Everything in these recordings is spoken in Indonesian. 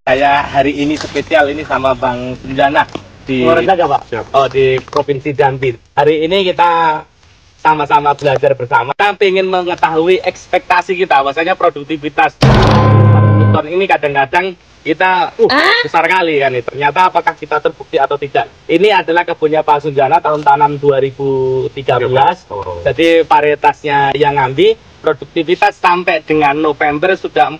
Saya hari ini spesial ini sama Bang Sunjana di di Provinsi Jambi. Hari ini kita sama-sama belajar bersama. Kita ingin mengetahui ekspektasi kita, bahwasanya produktivitas ton ini kadang-kadang kita besar kali kan itu. Ternyata apakah kita terbukti atau tidak? Ini adalah kebunnya Pak Sunjana tahun tanam 2013. Jadi varietasnya yang ngambil produktivitas sampai dengan November sudah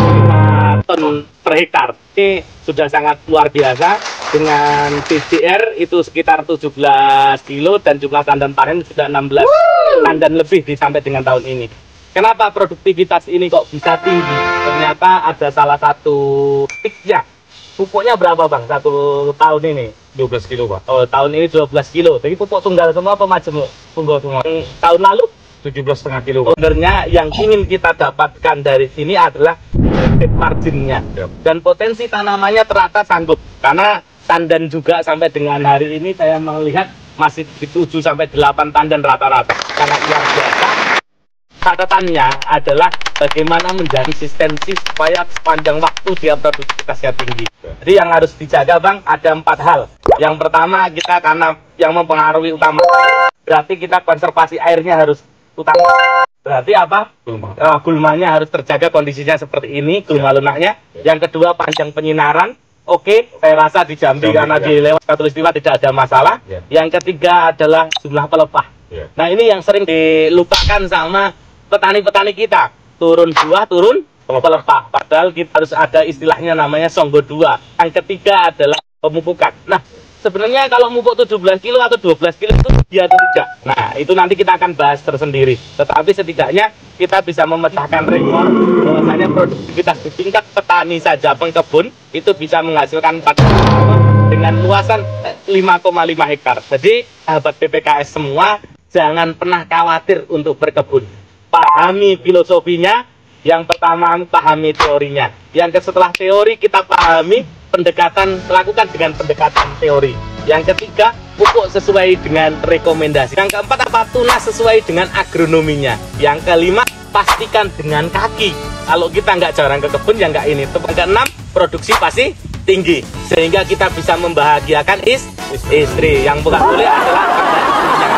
5 ton per hektar. Ini sudah sangat luar biasa. Dengan PCR itu sekitar 17 kilo dan jumlah tandan panen sudah 16 tandan lebih sampai dengan tahun ini. Kenapa produktivitas ini kok bisa tinggi? Ternyata ada salah satu tiknya. Pupuknya berapa Bang satu tahun ini? 12 kilo Pak. Oh, tahun ini 12 kilo. Jadi pupuk tunggal semua apa macam tunggal semua? Tahun lalu 17,5 kilo. Sebenarnya yang ingin kita dapatkan dari sini adalah marginnya. Dan potensi tanamannya ternyata sanggup. Karena tandan juga sampai dengan hari ini saya melihat masih di 7 sampai 8 tandan rata-rata. Karena luar biasa. Catatannya adalah bagaimana menjaga konsistensi supaya sepanjang waktu dia produktivitasnya tinggi. Jadi yang harus dijaga Bang ada 4 hal. Yang pertama kita karena yang mempengaruhi utama berarti kita konservasi airnya harus utama. Berarti apa? Gulmanya harus terjaga kondisinya seperti ini, gulma lunaknya. Yang kedua panjang penyinaran. Oke, saya rasa di Jambi karena di lewat Katulistiwa tidak ada masalah. Yang ketiga adalah jumlah pelepah. Nah ini yang sering dilupakan sama petani-petani kita, turun buah, turun pelepah. Padahal kita harus ada istilahnya namanya songgo 2. Yang ketiga adalah pemupukan. Nah, sebenarnya kalau mupuk 17 kilo atau 12 kilo itu dia tidak. Nah, itu nanti kita akan bahas tersendiri. Tetapi setidaknya kita bisa memecahkan rekor bahwasanya produktivitas di tingkat petani saja pengkebun itu bisa menghasilkan 4 dengan luasan 5,5 hektar. Jadi, sahabat PPKS semua jangan pernah khawatir untuk berkebun. Pahami filosofinya, yang pertama pahami teorinya. Yang setelah teori kita pahami pendekatan, lakukan dengan pendekatan teori. Yang ketiga, pupuk sesuai dengan rekomendasi. Yang keempat, apa tunas sesuai dengan agronominya. Yang kelima, pastikan dengan kaki. Kalau kita nggak jarang ke kebun, ya nggak ini. Yang keenam, produksi pasti tinggi. Sehingga kita bisa membahagiakan istri. Yang bukan boleh adalah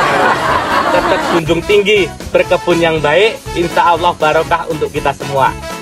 tetap junjung tinggi, berkebun yang baik, insya Allah barokah untuk kita semua.